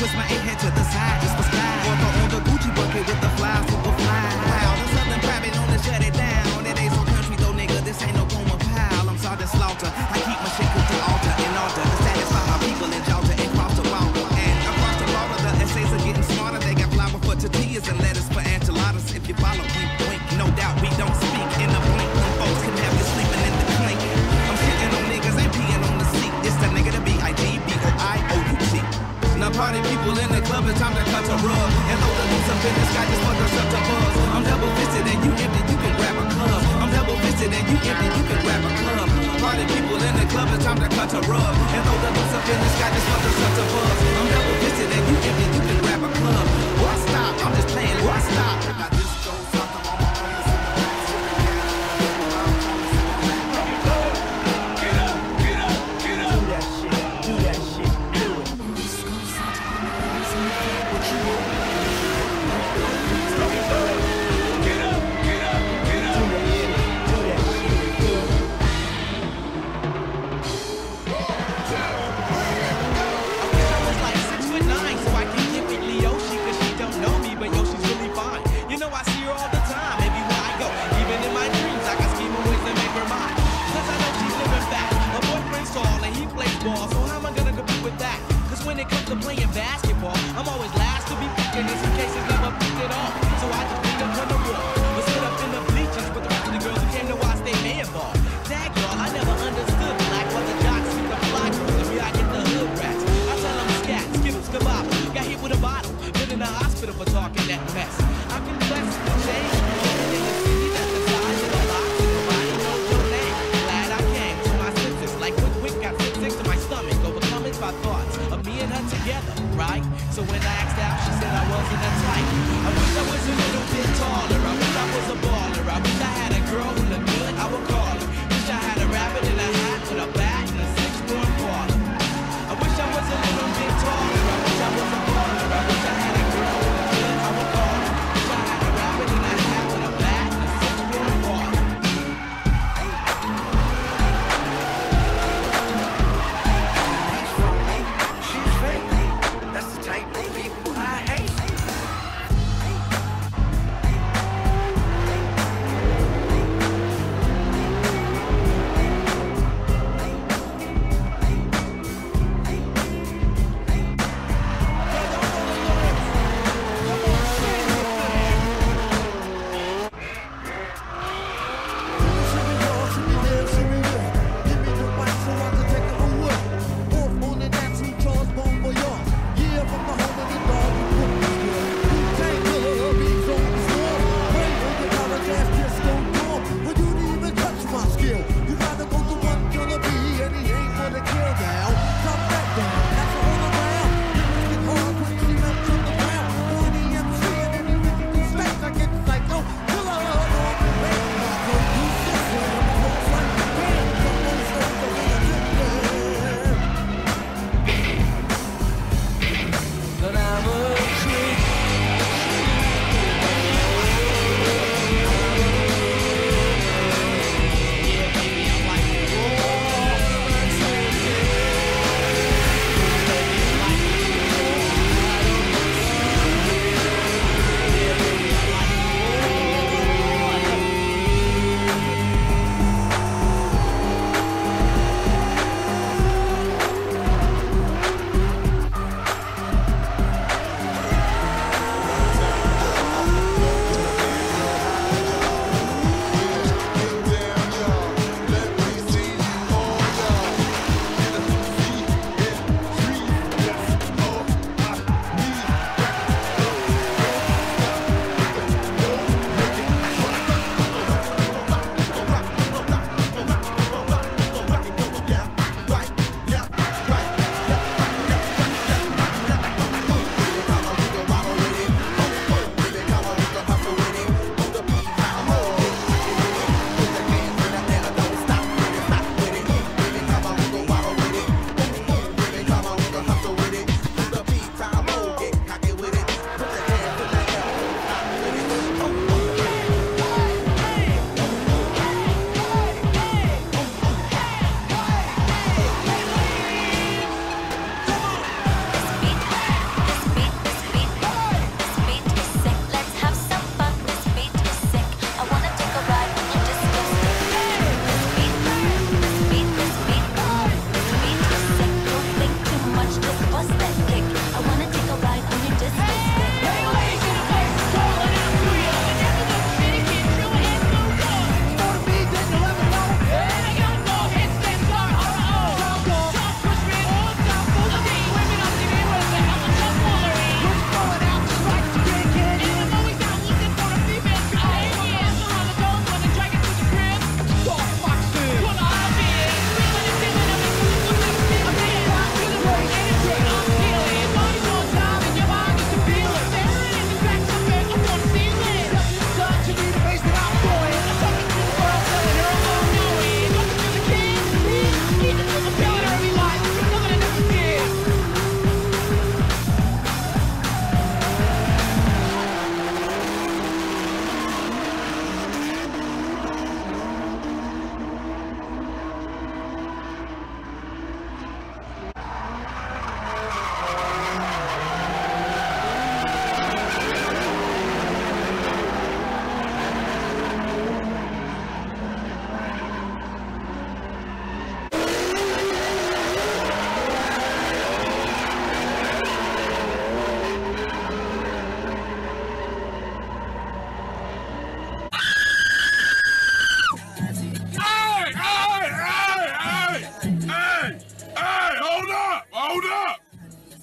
twist my head to the side just for style. Ortho on the Gucci bucket with the fly, super fly. Wow, the Southern private known to shut it down. It ain't so country though, nigga, this ain't no Goma pile. I'm Sergeant Slaughter, I keep my shit cooked to altar in order to satisfy my people in Georgia and cross the water. And across the border, the essays are getting smarter. They got flour for tortillas and lettuce for enchiladas. If you follow, wink, wink, no doubt we don't speak in the blink. Them folks can have you sleeping in the clink. I'm shitting on niggas, ain't peeing on the seat. It's the nigga, the B-I-G-B-O-I-O-U-T. Now party people in the club, it's time to cut a rug. And load the loose up in the sky, just fuck us up to buzz. I'm double fisted and you empty, you can grab a club. I'm double fisted and you empty, you can grab a club. Party people in the club, it's time to cut a rug. And load the loose up in the sky, just fuck us up to buzz. I'm double fisted and you empty, you can grab a club. Why stop? I'm just playing, why stop? Now this goes out to all my friends in the back. Get up, get up, get up. Do that shit, do that shit. When it comes to playing basketball, I'm always last to be picking in some cases never picked it off. So I just beat up on the wall, or sit up in the bleachers with the rest of the girls who came to watch they man ball. Tag y'all, I never understood black while the jocks speak the flock. To me, I get the hood rats. I tell them scat, skittles, kebab. Got hit with a bottle, been in the hospital for talking that mess. I confess the change, living in the city that's the size of the box. Nobody knows your name. Glad I came to my senses, like quick got sick to my stomach, overcoming my thoughts. Me and her together, right? So when I asked out, she said I wasn't a type. I wish I was a little bit taller. I wish I was a baller. I wish I had a girl who looked good, I would call her. Wish I had a rabbit in a hat with a bat and a 6-4 baller. I wish I was a little bit taller. I wish I was a baller. I wish I had a girl who looked good, I would call her. Wish I had a rabbit in a hat with a bat and a 6-4 baller.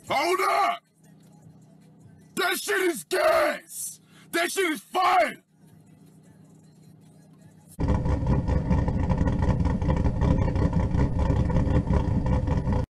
Hold up! That shit is gas! That shit is fire!